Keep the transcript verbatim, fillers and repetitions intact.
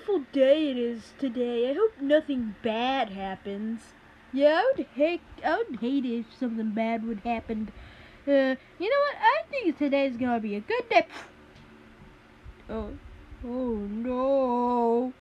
beautiful day it is today. I hope nothing bad happens. Yeah, I would hate, I would hate it if something bad would happen. Uh, you know what? I think today's gonna be a good day. Oh, oh no.